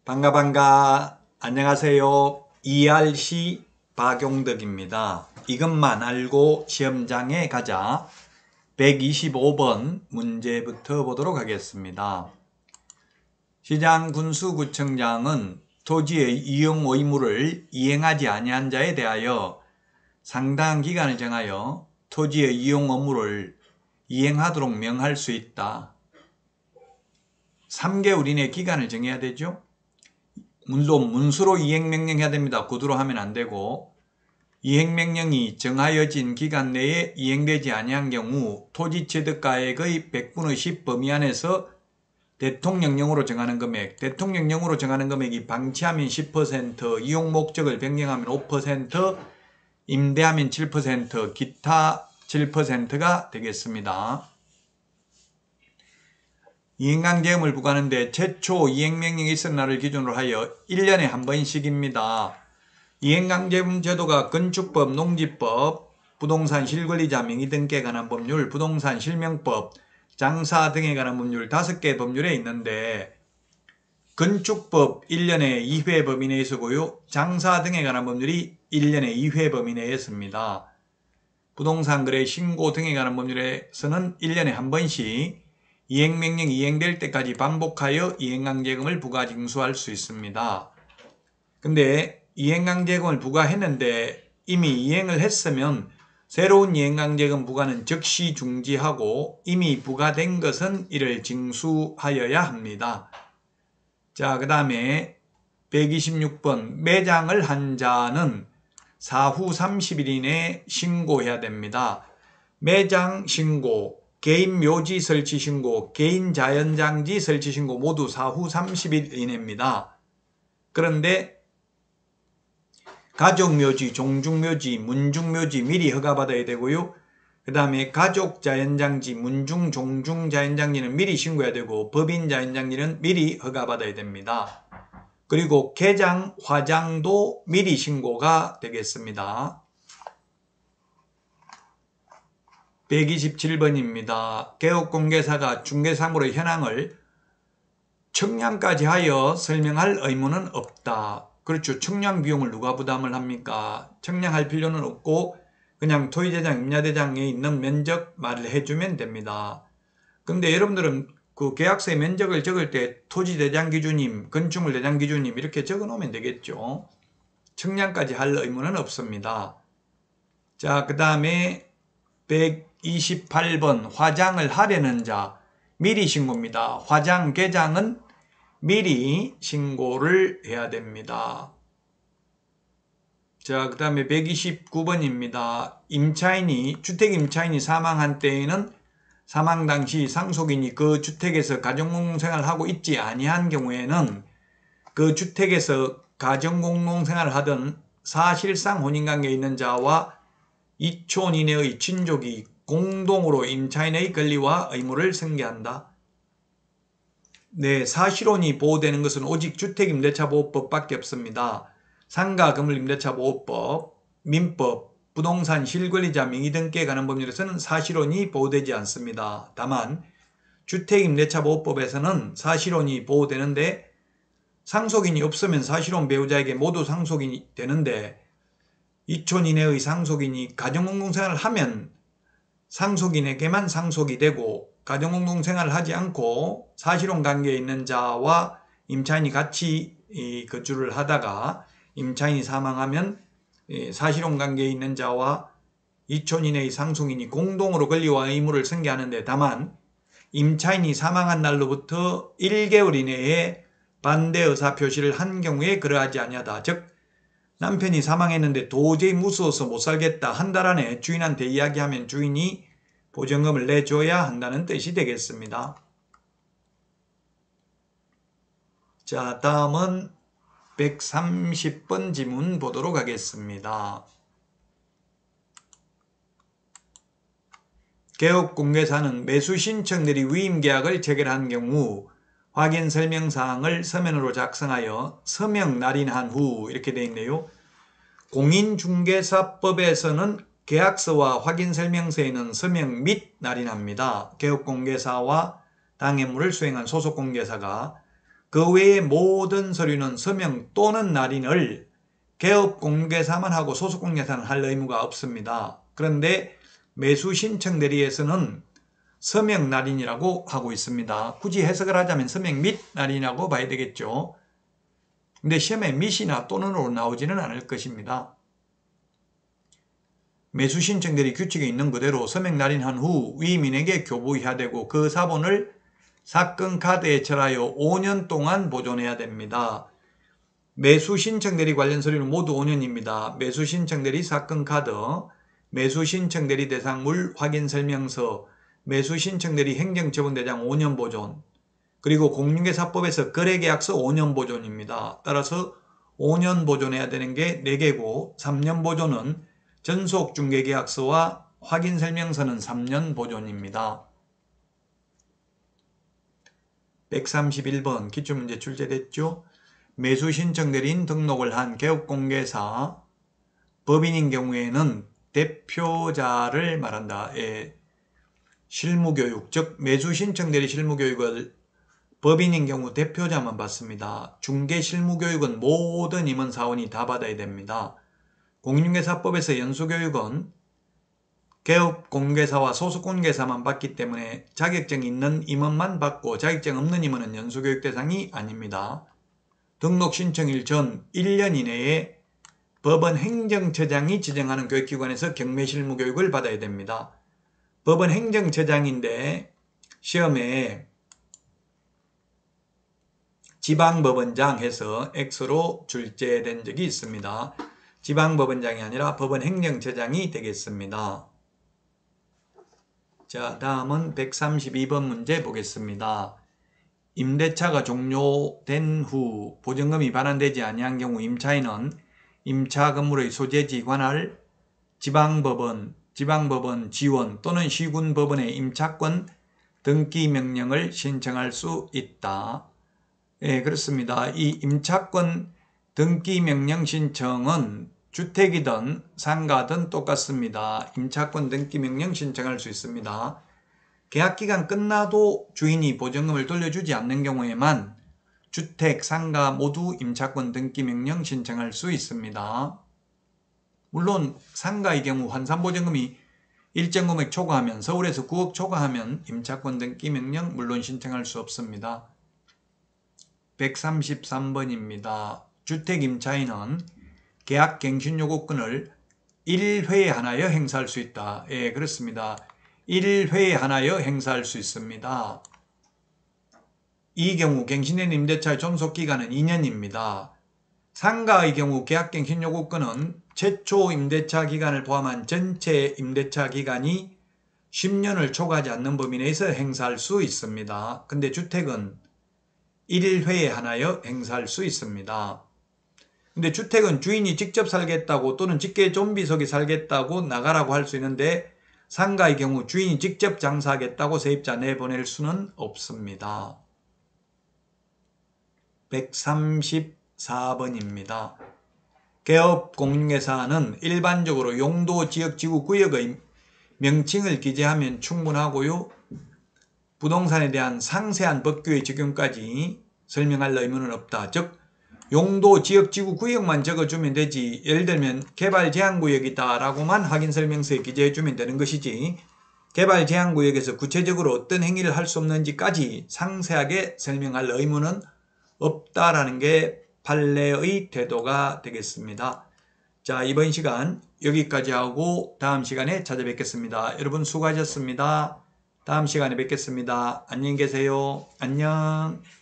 반가. 안녕하세요. ERC 박용덕입니다. 이것만 알고 시험장에 가자. 125번 문제부터 보도록 하겠습니다. 시장군수구청장은 토지의 이용 의무를 이행하지 아니한 자에 대하여 상당한 기간을 정하여 토지의 이용 의무를 이행하도록 명할 수 있다. 3개월 이내 기간을 정해야 되죠. 물론 문수로 이행명령해야 됩니다. 구두로 하면 안 되고, 이행명령이 정하여진 기간 내에 이행되지 아니한 경우 토지취득가액의 100분의 10 범위 안에서 대통령령으로 정하는 금액, 대통령령으로 정하는 금액이 방치하면 10%, 이용 목적을 변경하면 5%, 임대하면 7%, 기타 7%가 되겠습니다. 이행강제금을 부과하는데 최초 이행명령이 있은 날을 기준으로 하여 1년에 한 번씩입니다. 이행강제금 제도가 건축법, 농지법, 부동산 실권리자 명의 등기에 관한 법률, 부동산 실명법, 장사 등에 관한 법률 5개 법률에 있는데, 건축법 1년에 2회 범위 내에 있고요. 장사 등에 관한 법률이 1년에 2회 범위 내에 있습니다. 부동산 거래 신고 등에 관한 법률에서는 1년에 한 번씩 이행명령이 이행될 때까지 반복하여 이행강제금을 부과 징수할 수 있습니다. 근데 이행강제금을 부과했는데 이미 이행을 했으면 새로운 이행강제금 부과는 즉시 중지하고 이미 부과된 것은 이를 징수하여야 합니다. 자, 그 다음에 126번 매장을 한 자는 사후 30일 이내에 신고해야 됩니다. 매장 신고, 개인 묘지 설치 신고, 개인 자연장지 설치 신고 모두 사후 30일 이내입니다. 그런데 가족묘지, 종중묘지, 문중묘지 미리 허가받아야 되고요. 그 다음에 가족 자연장지, 문중, 종중 자연장지는 미리 신고해야 되고 법인 자연장지는 미리 허가받아야 됩니다. 그리고 개장, 화장도 미리 신고가 되겠습니다. 127번입니다. 개업공개사가 중개사무의 현황을 청량까지 하여 설명할 의무는 없다. 그렇죠. 청량 비용을 누가 부담을 합니까? 청량할 필요는 없고 그냥 토지대장, 임야대장에 있는 면적 말을 해주면 됩니다. 근데 여러분들은 그 계약서에 면적을 적을 때 토지대장 기준임, 건축물 대장 기준임 이렇게 적어 놓으면 되겠죠. 청량까지 할 의무는 없습니다. 자, 그 다음에 128번 화장을 하려는 자 미리 신고입니다. 화장, 개장은 미리 신고를 해야 됩니다. 자, 그 다음에 129번입니다. 주택 임차인이 사망한 때에는 사망 당시 상속인이 그 주택에서 가정공동생활을 하고 있지 아니한 경우에는 그 주택에서 가정공동생활을 하던 사실상 혼인관계에 있는 자와 2촌 이내의 친족이 공동으로 임차인의 권리와 의무를 승계한다. 네, 사실혼이 보호되는 것은 오직 주택임대차보호법밖에 없습니다. 상가 건물임대차보호법, 민법, 부동산 실권리자 명의등기에 관한 법률에서는 사실혼이 보호되지 않습니다. 다만 주택임대차보호법에서는 사실혼이 보호되는데 상속인이 없으면 사실혼 배우자에게 모두 상속인이 되는데 2촌 이내의 상속인이 가정공동생활을 하면 상속인에게만 상속이 되고 가정공동생활을 하지 않고 사실혼 관계에 있는 자와 임차인이 같이 거주를 하다가 임차인이 사망하면 사실혼 관계에 있는 자와 2촌 이내의 상속인이 공동으로 권리와 의무를 승계하는데 다만 임차인이 사망한 날로부터 1개월 이내에 반대 의사 표시를 한 경우에 그러하지 아니하다. 즉 남편이 사망했는데 도저히 무서워서 못 살겠다. 한 달 안에 주인한테 이야기하면 주인이 보증금을 내줘야 한다는 뜻이 되겠습니다. 자, 다음은 130번 지문 보도록 하겠습니다. 개업공개사는 매수신청들이 위임계약을 체결한 경우 확인설명사항을 서면으로 작성하여 서명 날인한 후 이렇게 되어 있네요. 공인중개사법에서는 계약서와 확인설명서에는 서명 및 날인합니다. 개업공개사와 당해물을 수행한 소속공개사가 그 외의 모든 서류는 서명 또는 날인을 개업공개사만 하고 소속공개사는 할 의무가 없습니다. 그런데 매수신청 대리에서는 서명 날인이라고 하고 있습니다. 굳이 해석을 하자면 서명 및 날인이라고 봐야 되겠죠. 근데 시험에 밋이나 또는으로 나오지는 않을 것입니다. 매수신청 대리 규칙에 있는 그대로 서명 날인한 후 위임인에게 교부해야 되고 그 사본을 사건 카드에 절하여 5년 동안 보존해야 됩니다. 매수신청 대리 관련 서류는 모두 5년입니다. 매수신청 대리 사건 카드, 매수신청 대리 대상물 확인 설명서, 매수신청 대리 행정처분대장 5년 보존, 그리고 공인중개사법에서 거래계약서 5년 보존입니다. 따라서 5년 보존해야 되는 게 4개고 3년 보존은 전속중개계약서와 확인설명서는 3년 보존입니다. 131번 기출문제 출제됐죠. 매수신청 대리인 등록을 한 개업공개사 법인인 경우에는 대표자를 말한다. 실무교육, 즉 매수신청 대리 실무교육을 법인인 경우 대표자만 받습니다. 중개실무교육은 모든 임원사원이 다 받아야 됩니다. 공인중개사법에서 연수교육은 개업공개사와 소속공개사만 받기 때문에 자격증 있는 임원만 받고 자격증 없는 임원은 연수교육 대상이 아닙니다. 등록 신청일 전 1년 이내에 법원 행정처장이 지정하는 교육기관에서 경매실무교육을 받아야 됩니다. 법원 행정처장인데 시험에 지방법원장 해서 X로 출제된 적이 있습니다. 지방법원장이 아니라 법원 행정처장이 되겠습니다. 자, 다음은 132번 문제 보겠습니다. 임대차가 종료된 후 보증금이 반환되지 아니한 경우 임차인은 임차 건물의 소재지 관할 지방법원, 지원 또는 시군법원의 임차권 등기 명령을 신청할 수 있다. 예, 그렇습니다. 이 임차권 등기 명령 신청은 주택이든 상가든 똑같습니다. 임차권 등기 명령 신청할 수 있습니다. 계약기간 끝나도 주인이 보증금을 돌려주지 않는 경우에만 주택, 상가 모두 임차권 등기 명령 신청할 수 있습니다. 물론 상가의 경우 환산보증금이 일정 금액 초과하면 서울에서 9억 초과하면 임차권 등기 명령 물론 신청할 수 없습니다. 133번입니다. 주택임차인은 계약갱신요구권을 1회에 한하여 행사할 수 있다. 예, 그렇습니다. 1회에 한하여 행사할 수 있습니다. 이 경우 갱신된 임대차의 존속기간은 2년입니다. 상가의 경우 계약갱신요구권은 최초 임대차 기간을 포함한 전체 임대차 기간이 10년을 초과하지 않는 범위 내에서 행사할 수 있습니다. 근데 주택은 1회에 한하여 행사할 수 있습니다. 근데 주택은 주인이 직접 살겠다고 또는 직계 좀비속에 살겠다고 나가라고 할 수 있는데 상가의 경우 주인이 직접 장사하겠다고 세입자 내보낼 수는 없습니다. 134번입니다. 개업공인중개사는 일반적으로 용도, 지역, 지구, 구역의 명칭을 기재하면 충분하고요. 부동산에 대한 상세한 법규의 적용까지 설명할 의무는 없다. 즉 용도, 지역, 지구, 구역만 적어주면 되지 예를 들면 개발제한구역이다 라고만 확인설명서에 기재해주면 되는 것이지 개발제한구역에서 구체적으로 어떤 행위를 할 수 없는지까지 상세하게 설명할 의무는 없다라는 게 판례의 태도가 되겠습니다. 자, 이번 시간 여기까지 하고 다음 시간에 찾아뵙겠습니다. 여러분 수고하셨습니다. 다음 시간에 뵙겠습니다. 안녕히 계세요. 안녕.